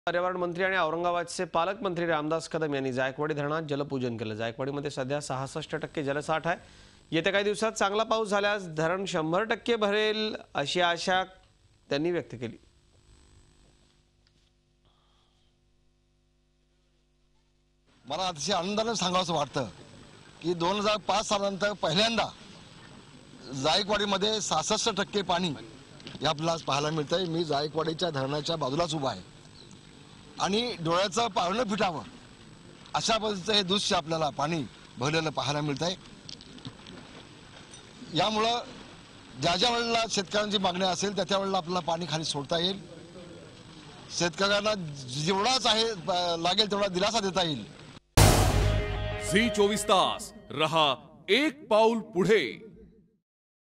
पर्यावरण मंत्री आणि औरंगाबादचे पालकमंत्री रामदास कदम यांनी जायकवाडी धरणात जलपूजन केलं। जायकवाडीमध्ये सध्या 66% जलसाठा आहे। येत्या काही दिवसात चांगला पाऊस झाल्यास धरण 100% भरेल अशी आशा त्यांनी व्यक्त केली। मला अतिशय आनंदाने सांगावंसं वाटतं की 2005 सालानंतर पहिल्यांदा जायकवाडीमध्ये 66% पाणी आपल्याला पाहायला मिळतंय। मी जायकवाडीच्या धरणाच्या बाजूलाच उभा आहे आणि डोळ्याचं पारणं फिटावं अशा पद्धतीचं हे दृश्य आपल्याला पाणी भरलेलं पाहायला मिळतंय। यामुळं ज्या ज्या वेळेला शेतकऱ्यांची मागणी असेल त्या वेळेला आपल्याला पाणी खाली सोडता येईल। शेतकऱ्यांना जेवढाच आहे लागेल तेवढा दिलासा देता येईल। झी 24 तास रहा एक पाऊल पुढे।